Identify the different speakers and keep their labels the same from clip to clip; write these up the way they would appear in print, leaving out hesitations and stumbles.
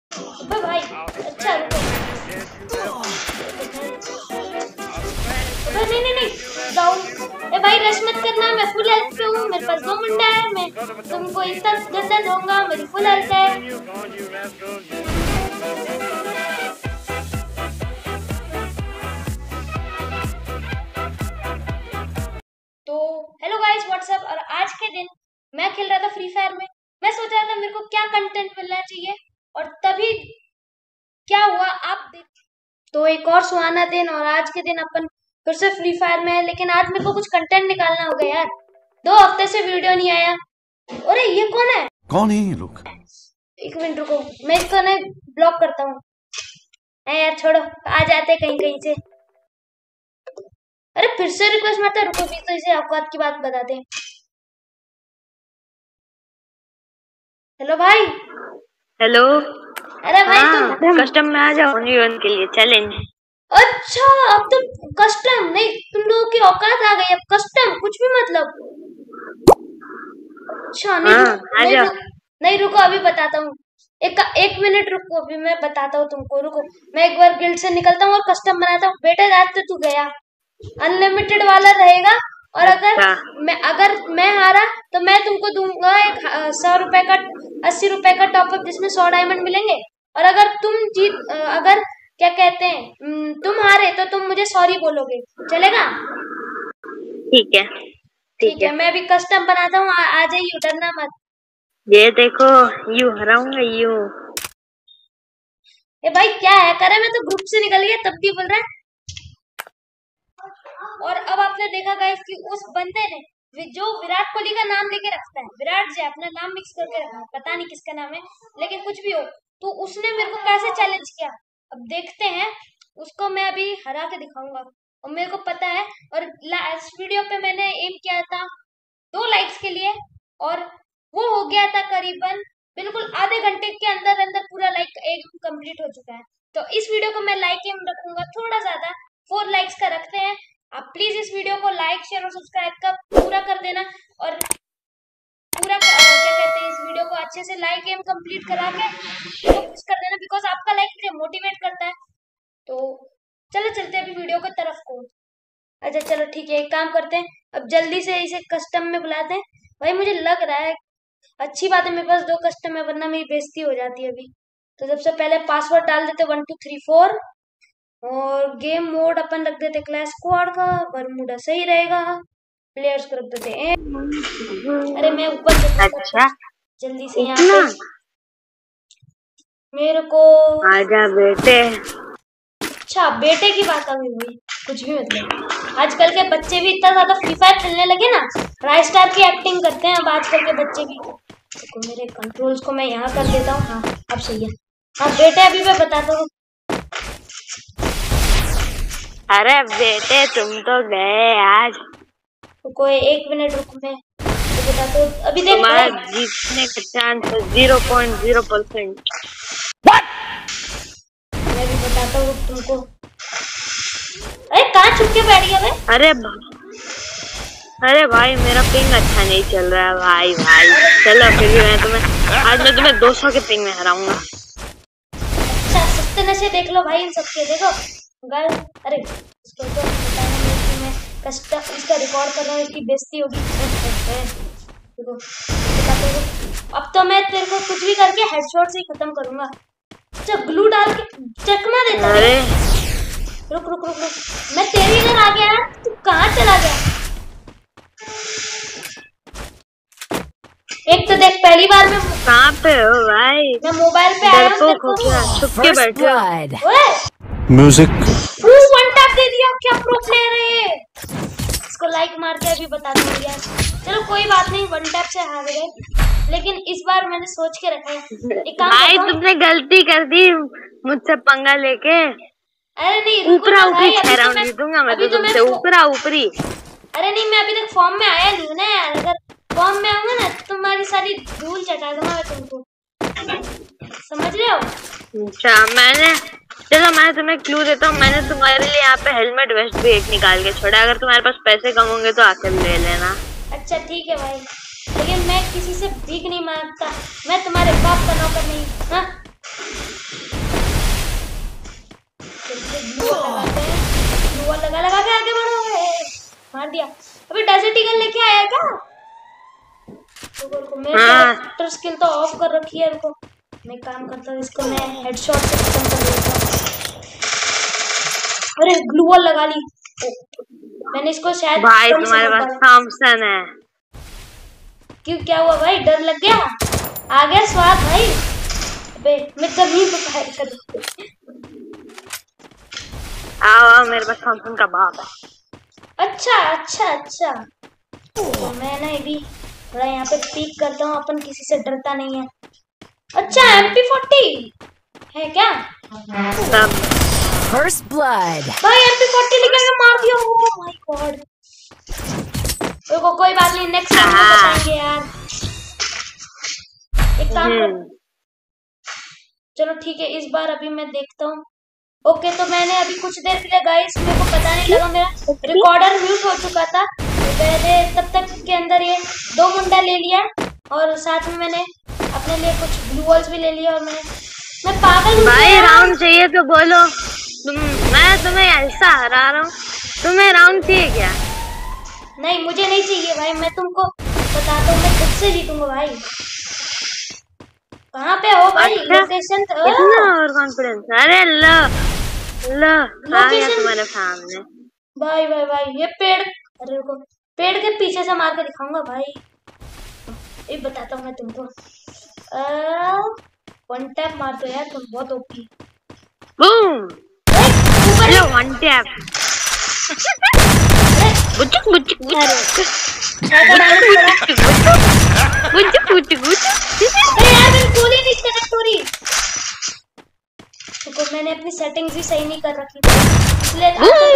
Speaker 1: अबे भाई अच्छा रुको। अबे नहीं नहीं नहीं डाउन। ए भाई रश मत करना, मैं फुल हेल्थ पे हूँ, मेरे पास 2 मुंडा है, मैं तुमको इतना गंदा दूंगा, मेरी फुल हेल्थ है। तो हेलो गाइस व्हाट्सअप। और आज के दिन मैं खेल रहा था फ्री फायर में। मैं सोच रहा था मेरे को क्या कंटेंट मिलना चाहिए, और तभी क्या हुआ आप देख। तो एक और सुहाना दिन, और आज के दिन अपन फिर से फ्री फायर में है। लेकिन आज मेरे को कुछ कंटेंट निकालना होगा यार, 2 हफ्ते से वीडियो नहीं आया। अरे ये कौन है ये लोग? एक मिनट रुको, मैं इसको ना ब्लॉक करता हूँ। यार छोड़ो, आ जाते कहीं कहीं से। अरे फिर से रिक्वेस्ट मत है, रुको भी तो इसे औकात की बात बता दे। हेलो भाई।
Speaker 2: हेलो।
Speaker 1: अरे भाई
Speaker 2: तुम कस्टम में आ जाओ 1v1 के लिए चैलेंज।
Speaker 1: अच्छा अब तुम कस्टम नहीं, तुम लोगों की औकात आ गई अब कस्टम कुछ भी मतलब। अच्छा नहीं रुको अभी बताता हूँ। एक मिनट रुको, अभी मैं बताता हूँ तुमको, रुको। मैं एक बार गिल्ड से निकलता हूँ और कस्टम बनाता हूँ। बेटा रात तो तू गया, अनलिमिटेड वाला रहेगा। और अगर मैं हारा तो मैं तुमको दूंगा एक 100 रुपए का 80 रुपए का टॉपअप, जिसमें 100 डायमंड मिलेंगे। और अगर तुम अगर क्या कहते हैं तुम हारे तो तुम मुझे सॉरी बोलोगे, चलेगा? ठीक है, मैं अभी कस्टम बनाता हूँ, आ जाइए, डरना मत।
Speaker 2: ये देखो यू हराऊंगा यू।
Speaker 1: ए भाई क्या है करे, मैं तो ग्रुप से निकल गया तब भी बोल रहा है। और अब आपने देखा गाइस कि उस बंदे ने जो विराट कोहली का नाम लेके रखता है, विराट जी अपना नाम मिक्स करके रखा है, पता नहीं किसका नाम है, लेकिन कुछ भी हो, तो उसने मेरे को कैसे चैलेंज किया अब देखते हैं। उसको मैं अभी हरा के दिखाऊंगा, और मेरे को पता है। और लास्ट वीडियो पे मैंने एम किया था 2 लाइक्स के लिए, और वो हो गया था करीबन बिल्कुल आधे घंटे के अंदर अंदर पूरा लाइक एक कंप्लीट हो चुका है। तो इस वीडियो को मैं लाइक एम रखूंगा थोड़ा ज्यादा, 4 लाइक्स का रखते हैं। आप प्लीज इस वीडियो को लाइक शेयर और सब्सक्राइब का पूरा कर देना, और पूरा क्या कहते हैं इस वीडियो को अच्छे से लाइक एम कंप्लीट करा के पुश कर देना, बिकॉज आपका लाइक मुझे मोटिवेट करता है। तो चलो चलते हैं अभी वीडियो की तरफ को। अच्छा चलो ठीक है, एक काम करते हैं, अब जल्दी से इसे कस्टम में बुलाते हैं। भाई मुझे लग रहा है अच्छी बात है मेरे पास 2 कस्टम है, वरना मेरी बेइज्जती हो जाती है अभी। तो सबसे पहले पासवर्ड डाल देते 1 2 3 4, और गेम मोड अपन रख देते क्लैश स्क्वाड का, बरमूडा सही रहेगा। प्लेयर्स को रख देते हैं। अरे मैं ऊपर से
Speaker 2: अच्छा
Speaker 1: जल्दी से यहाँ पे मेरे को
Speaker 2: आजा बेटे।
Speaker 1: अच्छा बेटे की बात आ गई, कुछ भी मतलब। आजकल के बच्चे भी इतना ज्यादा फ्री फायर खेलने लगे ना, राय स्टार की एक्टिंग करते हैं अब आजकल के बच्चे भी। तो मेरे कंट्रोल्स को मैं यहाँ कर देता हूँ। हाँ अब सही है। हाँ बेटे अभी मैं बताता हूँ।
Speaker 2: अरे बेटे तुम तो गए आज।
Speaker 1: रुको 1 मिनट रुको, मैं बताता हूँ। अभी देख
Speaker 2: तुम्हारा जीतने का चांस है 0.0%।
Speaker 1: मैं भी बताता हूँ तुमको। अरे कहाँ छुप के बैठ गया भाई?
Speaker 2: अरे भाई मेरा पिंग अच्छा नहीं चल रहा है भाई। चलो फिर भी मैं तुम्हें 200 के पिंग में हराऊंगा।
Speaker 1: अच्छा सस्ते नशे देख लो भाई इन सबके, देखो गाइस। अरे इसको तो बताना नहीं कि मैं कस्टम इसका रिकॉर्ड कर रहा हूँ, इसकी बेइज्जती होगी। देखो अब तो मैं तेरे को कुछ भी करके हेडशॉट से ही खत्म करूंगा। अच्छा ग्लू डाल के चकमा देता है। रुक रुक रुक रुक, मैं तेरे इधर आ गया, तू कहाँ चला गया? एक तो देख पहली बार में
Speaker 2: कहाँ पे हो भाई?
Speaker 1: मैं मोबाइल पे आया हूँ,
Speaker 2: छुप के बैठो।
Speaker 3: म्यूजिक
Speaker 1: वन टैप दे दिया, क्या प्रो प्लेयर है। इसको लाइक मार के अभी बता दूंगी यार। चलो कोई बात नहीं, 1 टैप से हार गए, लेकिन इस बार मैंने सोच के रखा है। एक काम
Speaker 2: भाई तुमने गलती कर दी मुझसे पंगा लेके।
Speaker 1: अरे नहीं
Speaker 2: ऊपरा ऊपरी 6 राउंड जीतूंगा मैं तो तुमसे, ऊपरा ऊपरी।
Speaker 1: अरे नहीं मैं अभी तक फॉर्म में आया नहीं हूँ ना यार, अगर फॉर्म में आऊंगा ना तुम्हारी सारी धूल चटा दूंगा मैं तुमको, समझ रहे हो?
Speaker 2: अच्छा चलो मैं तुम्हें क्लू देता हूँ। मैंने तुम्हारे लिए यहाँ पे हेलमेट वेस्ट भी एक निकाल के छोड़ा, अगर तुम्हारे पास पैसे कम होंगे तो आकर ले लेना।
Speaker 1: अच्छा ठीक है भाई, लेकिन मैं किसी से भीख नहीं मांगता, मैं तुम्हारे बाप का नौकर नहीं। हाँ दिया। अबे डेजर्ट ईगल लेके आया क्या? रुको मेरे कैरेक्टर स्किल तो ऑफ कर रखी है। रुको मैं काम करता हूँ, इसको मैं हेडशॉट से खत्म कर देता हूँ। अरे ग्लू वॉल लगा ली मैंने इसको शायद।
Speaker 2: भाई तुम्हारे पास थॉमसन है।
Speaker 1: क्यों क्या हुआ भाई? डर लग गया? आ गया स्वाद भाई। अबे मैं कभी तो फायर कर।
Speaker 2: आओ मेरे पास थॉमसन का बाप है।
Speaker 1: अच्छा अच्छा अच्छा तो मैं ना अभी थोड़ा यहाँ पे पीक करता हूँ। अपन किसी से डरता नहीं है। अच्छा MP40 है क्या?
Speaker 3: First blood.
Speaker 1: भाई MP40 लेकर के मार दिया। Oh my god. देखो कोई बात नहीं, नेक्स्ट टाइम बताएंगे यार। एक काम कर, चलो ठीक है इस बार अभी मैं देखता हूँ। ओके तो मैंने अभी कुछ देर के लिए गाइस मेरे को पता नहीं लगा, मेरा रिकॉर्डर म्यूट हो चुका था। मैंने तब तक के अंदर ये 2 मुंडा ले लिया और साथ में मैंने अपने लिए कुछ ब्लू वॉल्स भी ले लिया। और मैं पागल हूँ
Speaker 2: भाई राउंड चाहिए तो बोलो। मैं तुम्हें ऐसा हरा रहा हूँ, तुम्हें राउंड चाहिए क्या?
Speaker 1: नहीं मुझे नहीं चाहिए भाई, मैं तुमको बताता हूँ, मैं खुद से जीतूंगा भाई। कहाँ पे हो भाई? लोकेशन तो
Speaker 2: इतना और कॉन्फिडेंस। अरे लो आ गया तुम्हारे सामने।
Speaker 1: भाई भाई भाई ये पेड़, अरे रुको पेड़ के पीछे से मार के दिखाऊंगा भाई। ये बताता हूँ मैं तुमको। 1 टैप मार दो यार तुम, बहुत ओपी।
Speaker 2: बूम लो 1 टैप। बुचुक बुचुक बुचुक
Speaker 1: यार मेरी गोली नहीं कनेक्ट हो रही। देखो मैंने अपनी सेटिंग्स भी सही नहीं कर रखी थी इसलिए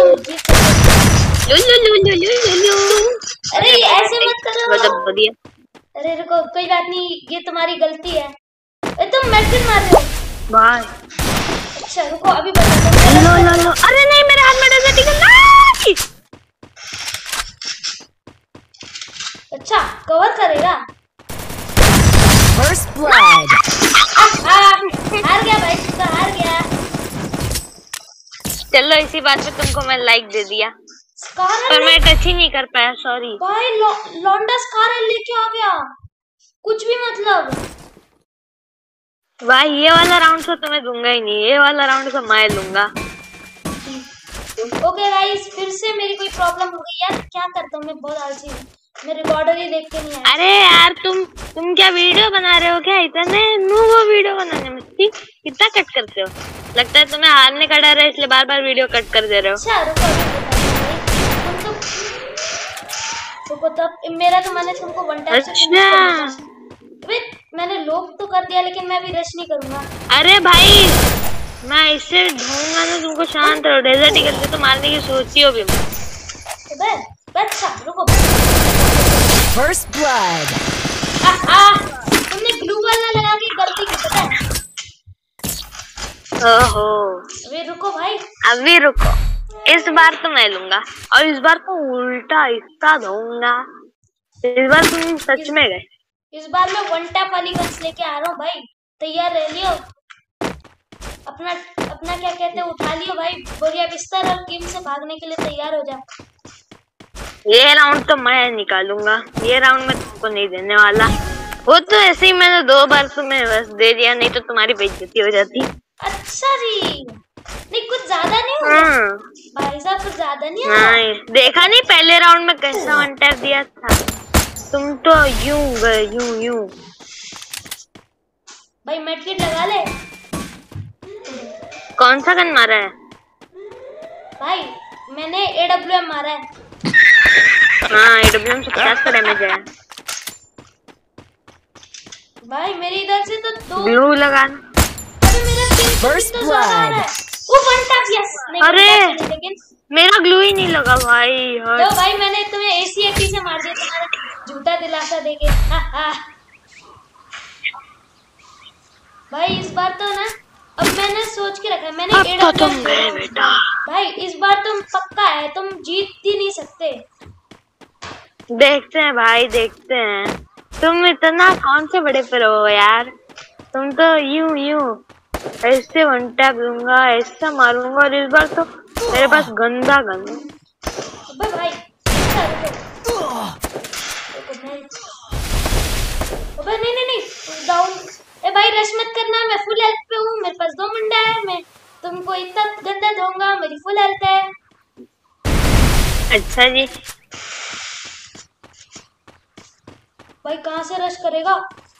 Speaker 1: अरे ऐसे मत करो। अरे रुको कोई बात नहीं, ये तुम्हारी गलती है। तुम मेडिसिन मार रहे हो
Speaker 2: भाई।
Speaker 1: अच्छा रुको अभी बताता हूँ।
Speaker 2: लो अरे नहीं मेरे हाथ में डेजर्ट ईगल नहीं।
Speaker 1: अच्छा कवर करेगा।
Speaker 3: First blood.
Speaker 1: हार गया भाई, तो हार गया।
Speaker 2: चलो इसी बात पे तुमको मैं लाइक दे दिया, पर मैं टच ही नहीं कर पाया, सॉरी
Speaker 1: भाई। लौंडा स्कारल लेके आ गया, कुछ भी मतलब।
Speaker 2: भाई ये वाला राउंड तो तुम्हें दूंगा ही नहीं, ये वाला राउंड तो मैं लूंगा।
Speaker 1: ओके गाइस फिर से मेरी कोई प्रॉब्लम हो गई यार, क्या करता हूँ मैं, बहुत आलसी हूँ। मैं रिकॉर्डर ही देख के नहीं आया।
Speaker 2: अरे यार तुम क्या वीडियो बना रहे हो क्या? इतने वो वीडियो बनाने में कितना कट करते हो? लगता है तुम्हें हारने का डर है इसलिए बार बार वीडियो कट कर दे रहे हो।
Speaker 1: अच्छा रुको रुको तब मेरा तो मैंने तुमको 1 टैप से मैंने लॉक तो कर दिया, लेकिन मैं भी रश नहीं करूंगा।
Speaker 2: अरे भाई मैं इससे ढूंढूंगा ना तुमको, शांत रहो। डेजर्ट ईगल से तो मारने की सोची हो भी मैं।
Speaker 1: अच्छा रुको।
Speaker 3: First blood.
Speaker 1: तुमने ग्लू वाला लगा के गलती की, पता है?
Speaker 2: ओहो
Speaker 1: अभी रुको भाई,
Speaker 2: अभी रुको। इस बार तो मैं लूंगा और इस बार तो उल्टा हिस्सा दूंगा। इस बार तुम सच में गए।
Speaker 1: इस बार मैं 1 टैप वाली गन्स लेके आ रहा हूँ भाई, तैयार रह लियो। अपना क्या कहते हैं उठा लियो भाई, बोरिया बिस्तर और गेम से भागने के लिए तैयार हो जा।
Speaker 2: ये राउंड तो मैं निकालूंगा, ये राउंड मैं तुमको नहीं देने वाला। वो तो ऐसे ही मैंने 2 बार तुम्हें बस दे दिया, नहीं तो तुम्हारी बेइज्जती हो जाती।
Speaker 1: अच्छा जी, नहीं कुछ ज्यादा नहीं हुआ भाई साहब, कुछ ज्यादा नहीं हुआ।
Speaker 2: नहीं देखा नहीं पहले राउंड में कैसा 1 टैप दिया था? तुम तो यूं गए यूं।
Speaker 1: भाई मेडकिट लगा ले।
Speaker 2: कौन सा गन मारा है?
Speaker 1: भाई मैंने AWM मारा है।
Speaker 2: हाँ AWM से 50 का डैमेज है
Speaker 1: भाई मेरी इधर से तो 2
Speaker 2: ब्लू लगा।
Speaker 1: अरे मेरा
Speaker 3: First
Speaker 1: तो ज्यादा आ रहा है। वो 1 टैप यस नहीं,
Speaker 2: अरे
Speaker 1: लेकिन
Speaker 2: मेरा ग्लू ही नहीं लगा भाई।
Speaker 1: तो भाई मैंने तुम्हें AC से मार दिया तुम्हारा झूठा दिलासा देके। भाई इस बार तो ना, अब मैंने सोच के रखा है, मैंने
Speaker 2: तुम गए बेटा।
Speaker 1: भाई इस बार तुम पक्का है, तुम जीत ही नहीं सकते।
Speaker 2: देखते हैं भाई देखते हैं। तुम इतना कौन से बड़े प्रो हो यार? तुम तो यूं ऐसे 1 टैप दूंगा, ऐसा मारूंगा, और इस बार तो मेरे पास गंदा गन।
Speaker 1: भाई अच्छा अबे नहीं डाउन। ए भाई रश मत करना, मैं फुल हेल्थ पे हूँ, मेरे पास 2 मुंडा है, मैं तुमको इतना गंदा दूंगा, मेरी फुल हेल्थ है।
Speaker 2: अच्छा जी।
Speaker 1: भाई कहाँ से रश करेगा?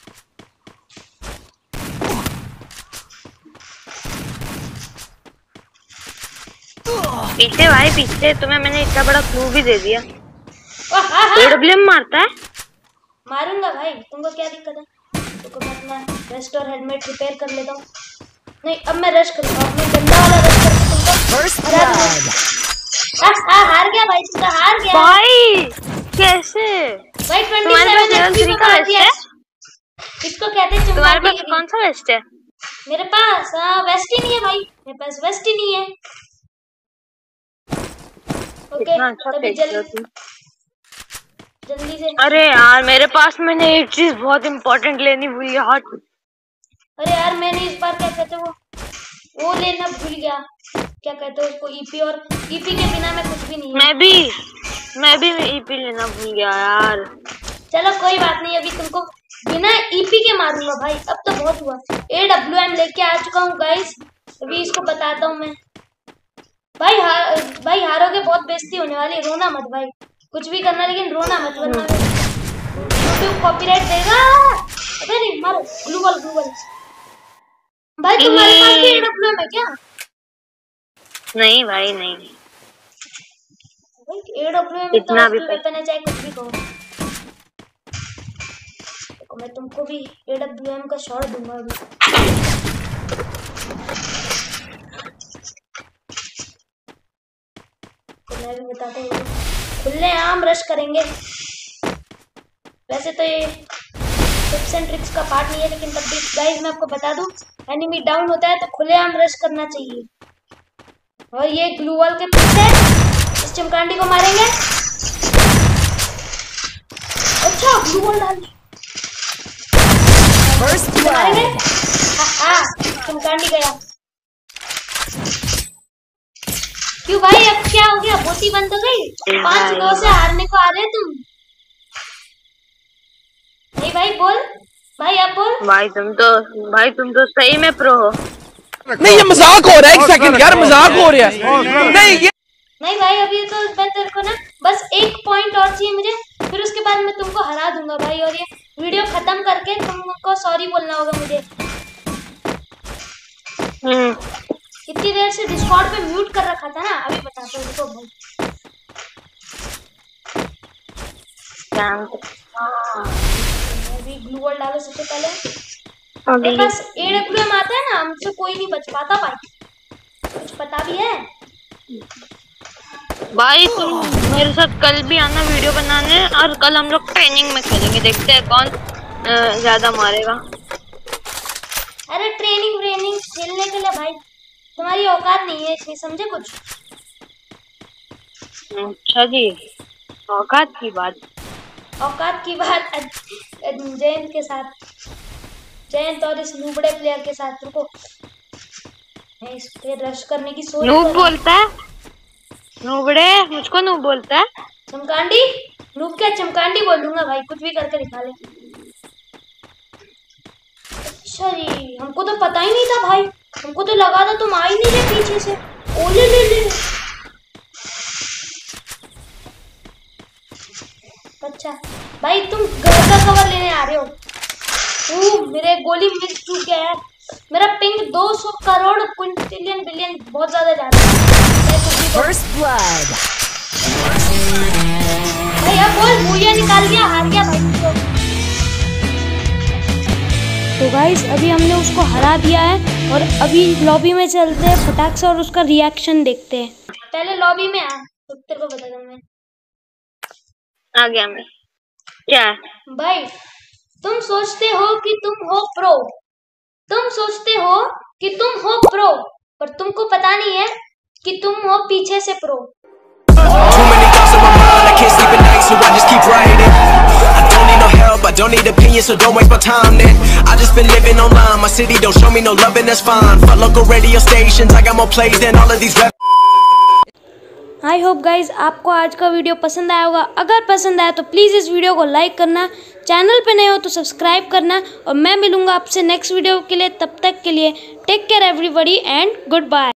Speaker 2: पीछे भाई पीछे, तुम्हें मैंने इतना बड़ा क्लू भी दे दिया। AWM मारता है?
Speaker 1: मारूंगा भाई, तुमको क्या दिक्कत है? तुमको मैं वेस्ट और हेलमेट रिपेयर कर लेता हूँ। नहीं अब मैं रश करूंगा, मैं गंदा वाला रश करके तुमको हरा दूंगा। हार गया भाई, तुमका हार गया
Speaker 2: भाई। कैसे
Speaker 1: भाई?
Speaker 2: 27
Speaker 1: HP पे मार दिया। इसको कहते हैं
Speaker 2: तुम्हारे पास कौन सा वेस्ट है?
Speaker 1: मेरे पास वेस्ट ही नहीं है भाई, मेरे पास वेस्ट ही नहीं है। ओके तभी जल्दी से।
Speaker 2: अरे यार मेरे पास, मैंने एक चीज बहुत इम्पोर्टेंट लेनी भूल गया।
Speaker 1: अरे यार मैंने इस बार क्या कहते वो लेना भूल गया, क्या कहते हैं उसको, ईपी, और ईपी के बिना मैं कुछ भी नहीं है।
Speaker 2: मैं भी ईपी लेना भूल गया यार।
Speaker 1: चलो कोई बात नहीं, अभी तुमको बिना ईपी के मारूंगा भाई। अब तो बहुत हुआ। AWM लेके आ चुका हूँ गाइस, अभी इसको बताता हूँ मैं। भाई हारोगे, बहुत बेइज्जती होने वाली। रोना मत भाई, कुछ भी करना लेकिन रोना मत, वरना यूट्यूब कॉपीराइट देगा। अबे नहीं मारो, ग्लू वॉल। भाई तुम्हारे पास भी AWM है क्या?
Speaker 2: नहीं भाई नहीं।
Speaker 1: AWM
Speaker 2: इतना भी
Speaker 1: वेपन है, चाहे कुछ भी कहो। देखो मैं तुमको भी AWM का शॉट दूंगा अभी। तो मैं भी बताता हूँ, खुले आम रश करेंगे। वैसे तो ये टिप्स एंड ट्रिक्स का पार्ट नहीं है, लेकिन तब भी गाइस मैं आपको बता दूं, एनिमी डाउन होता है तो खुलेआम रश करना चाहिए। और ये ग्लू वॉल के पीछे इस चिमकांडी को मारेंगे। अच्छा ग्लू वॉल डाल दी, मारेंगे। चिमकांडी गया। क्यों भाई अब क्या हो गया? बोटी बंद हो गई? 5-2 से हारने को आ रहे तुम? नहीं भाई बोल, भाई अब बोल।
Speaker 2: भाई तुम तो सही में प्रो हो।
Speaker 4: नहीं ये मजाक हो रहा है, एक सेकंड यार, मजाक हो रहा है।
Speaker 1: नहीं भाई अभी तो मैं तेरे को ना बस 1 पॉइंट और चाहिए मुझे, फिर उसके बाद मैं तुमको हरा दूंगा भाई। और ये वीडियो खत्म करके तुमको सॉरी बोलना होगा मुझे। इतनी देर से डिस्कॉर्ड पे म्यूट कर रखा था ना, अभी बताता हूँ तुमको भाई। अभी ग्लू वॉल डालो सबसे पहले। मेरे पास AWM आता है ना, हमसे कोई नहीं बच पाता भाई, कुछ पता भी है।
Speaker 2: भाई तुम मेरे साथ कल भी आना वीडियो बनाने, और कल हम लोग ट्रेनिंग में खेलेंगे, देखते हैं कौन ज्यादा मारेगा।
Speaker 1: अरे ट्रेनिंग खेलने के लिए भाई तुम्हारी औकात नहीं है इतनी, समझे कुछ?
Speaker 2: अच्छा जी, औकात की बात
Speaker 1: जयंत के साथ, जयंत और इस नूबड़े प्लेयर के साथ। रुको मैं इस पे रश करने की सोच।
Speaker 2: नूब बोलता है? नूबड़े मुझको नूब बोलता है?
Speaker 1: चमकांडी? नूब क्या, चमकांडी बोल दूंगा भाई, कुछ भी करके दिखा ले। अच्छा जी, हमको तो पता ही नहीं था भाई, हमको तो लगा था तुम आ ही नहीं रहे पीछे से। ओले ले। अच्छा भाई तुम घर का कवर लेने आ रहे हो। मेरे गोली मिस चूक गया यार। मेरा पिंग 200 करोड़ क्विंटिलियन बिलियन बहुत ज्यादा जा रहा है।
Speaker 3: First blood.
Speaker 1: भाई अब बोल, मूलिया निकाल दिया, हार गया भाई। तो गाइस अभी हमने उसको हरा दिया है, और अभी लॉबी में चलते हैं फटाक से और उसका रिएक्शन देखते हैं। पहले लॉबी में आ, तो तेरे को बता दूं मैं।
Speaker 2: आ गया मैं। क्या है
Speaker 1: भाई? तुम सोचते हो कि तुम हो प्रो, पर तुमको पता नहीं है कि तुम हो पीछे से pro.
Speaker 5: I don't need opinions, so don't waste my time then. I just been living online, my city don't show me no loving, that's fine. Fuck local radio stations, I got more plays than all of these rap.
Speaker 1: हाँ I hope guys आपको आज का video पसंद आया होगा। अगर पसंद आया तो प्लीज़ इस वीडियो को लाइक करना, चैनल पे नए हो तो सब्सक्राइब करना, और मैं मिलूंगा आपसे नेक्स्ट वीडियो के लिए। तब तक के लिए take care everybody and good bye.